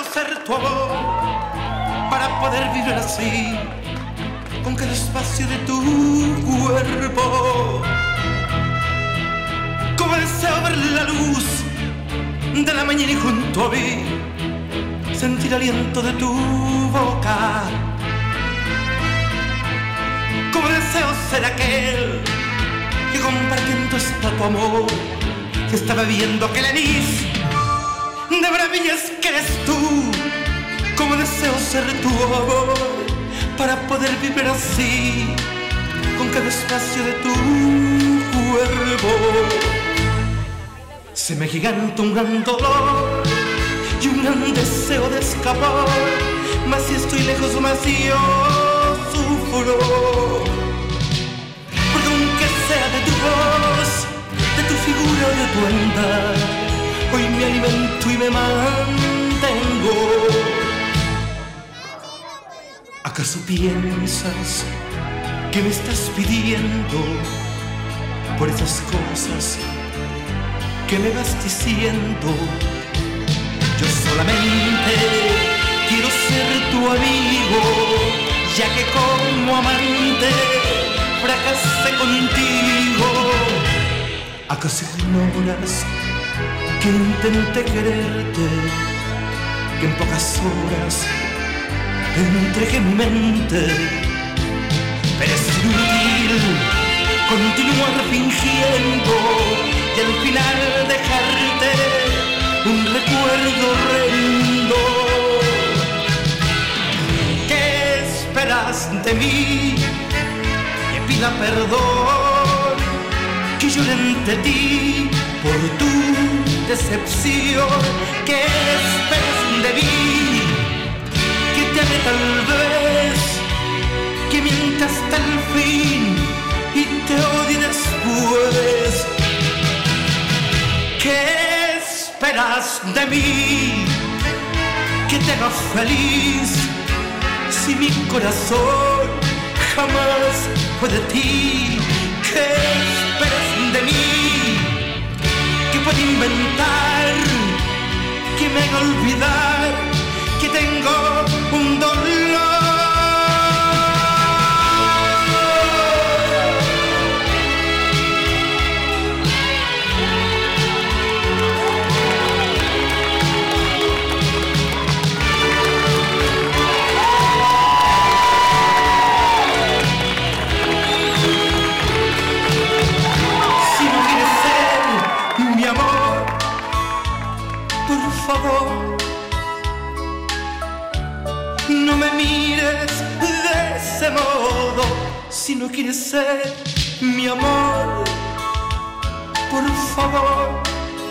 ser tu amor para poder vivir así con cada espacio de tu cuerpo. Como deseo ver la luz de la mañana y junto a mí sentir aliento de tu boca. Como deseo ser aquel que compartiendo está tu amor, que está bebiendo aquel anís de maravillas que eres tú. Como deseo ser tu amor para poder vivir así con cada espacio de tu cuerpo. Se me giganta un gran dolor y un gran deseo de escapar, mas si estoy lejos más yo sufro. Porque aunque sea de tu voz, de tu figura o de tu andar, hoy me alimento y me mantengo. ¿Acaso piensas que me estás pidiendo por esas cosas que me vas diciendo? Yo solamente quiero ser tu amigo, ya que como amante fracasé contigo. ¿Acaso ignoras que intenté quererte, que en pocas horas entregué mi mente? Pero es inútil continuar fingiendo y al final dejarte un recuerdo horrendo. ¿Qué esperas de mí? Que pida perdón, que llore ante ti por tu decepción. ¿Qué esperas de mí? Que te ame tal vez, que mienta hasta el fin y te odie después. ¿Qué esperas de mí? Que te haga feliz, si mi corazón jamás fue de ti. ¿Qué esperas de mí? Que pueda inventar, que me haga olvidar que tengo un dolor. No me mires de ese modo. Si no quieres ser mi amor, por favor,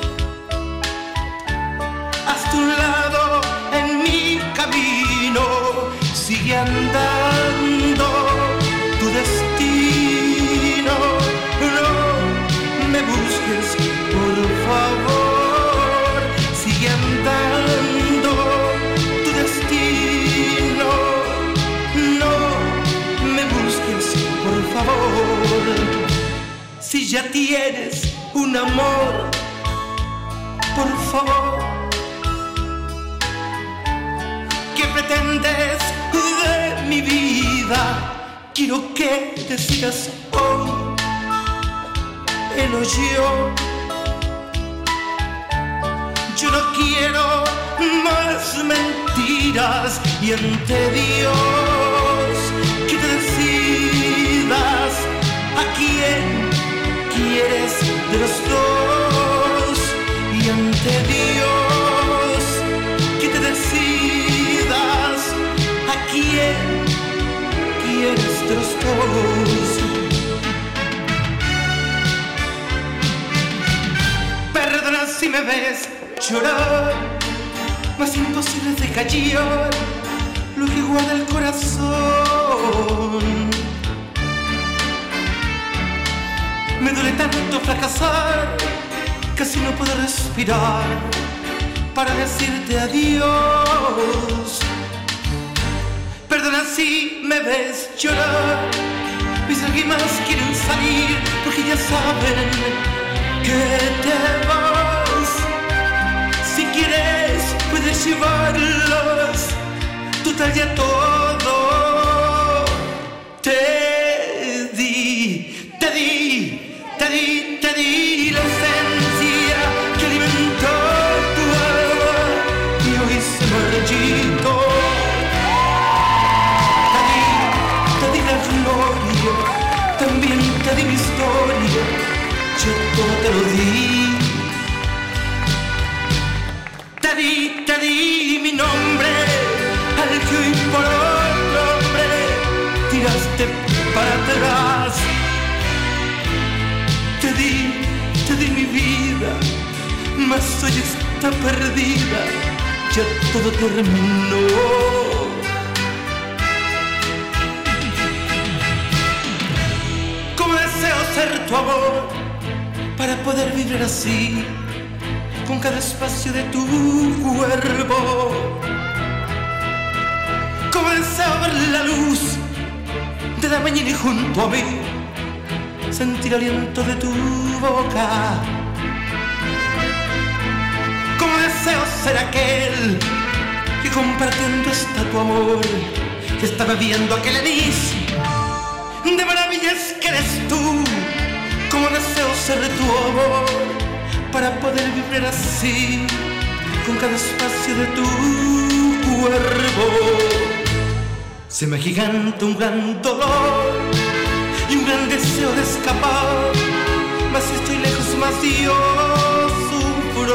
haz tu lado en mi camino. Sigue andando tu destino. No me busques, por favor. Sigue andando tu destino. No me busques, por favor. Si ya tienes un amor, por favor. ¿Qué pretendes de mi vida? Quiero que decidas hoy, él o yo. Yo no quiero más mentiras y ante Dios que te decidas a quién quieres de los dos. Y ante Dios que te decidas a quién quieres de los dos. Perdona si me ves llorar, mas imposible de callar lo que guarda el corazón. Me duele tanto fracasar, casi no puedo respirar para decirte adiós. Perdona si me ves llorar, mis lágrimas quieren salir porque ya saben que te vas. Si quieres puedes llevarlo daría todo. Te di la esencia que alimentó tu alma y hoy se marchitó. Te di la gloria, también te di mi historia, yo todo te lo di. Te di mi nombre, al que hoy por otro hombre tiraste para atrás. Te di mi vida, mas hoy está perdida, ya todo terminó. Como deseo ser tu amor para poder vivir así, con cada espacio de tu cuerpo. Como deseo ver la luz de la mañana y junto a mí sentir aliento de tu boca. Como deseo ser aquel que compartiendo está tu amor, que está bebiendo aquel anís de maravillas que eres tú. Como deseo ser tu amor para poder vivir así, con cada espacio de tu cuerpo. Se me agiganta un gran dolor y un gran deseo de escapar, mas si estoy lejos más yo sufro.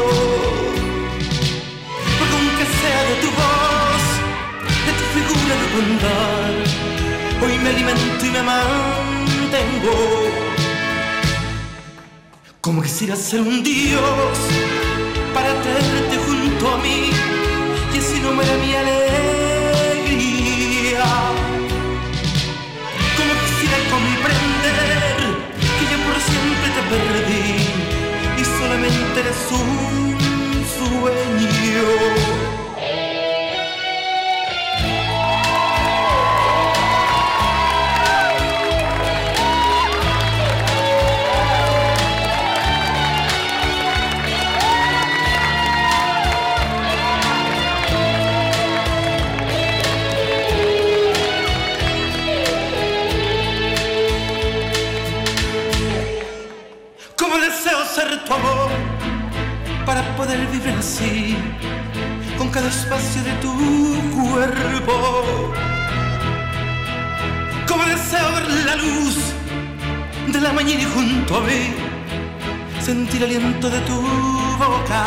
Porque aunque sea de tu voz, de tu figura de bondad, hoy me alimento y me mantengo. Como quisiera ser un dios para tenerte junto a mí y así no me da mi alegría. Como quisiera comprender que yo por siempre te perdí y solamente eres un sueño. Ser tu amor para poder vivir así, con cada espacio de tu cuerpo. Como deseo ver la luz de la mañana y junto a mí sentir el aliento de tu boca.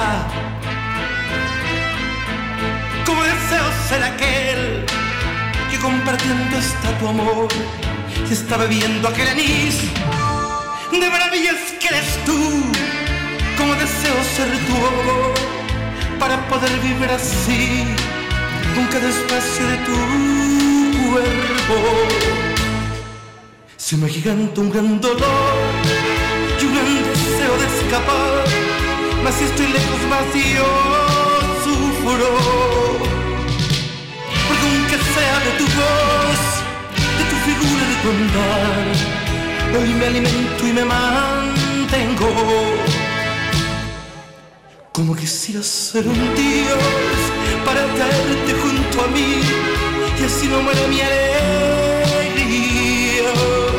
Como deseo ser aquel que compartiendo está tu amor y está bebiendo aquel anís de maravillas que eres tú. Como deseo ser tu amor para poder vivir así, con cada espacio de tu cuerpo. Se me agiganta un gran dolor y un gran deseo de escapar, mas si estoy lejos más yo sufro. Porque aunque sea de tu voz, de tu figura de bondad, hoy me alimento y me mantengo. Como quisiera ser un dios para tenerte junto a mí y así no muera mi alegría.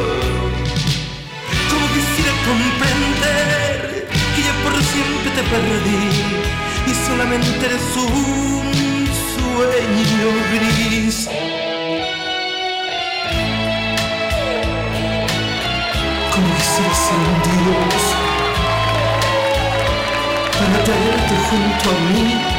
Como quisiera comprender que ya por siempre te perdí y solamente eres un sueño gris. Como quisiera ser un dios para tenerte junto a mí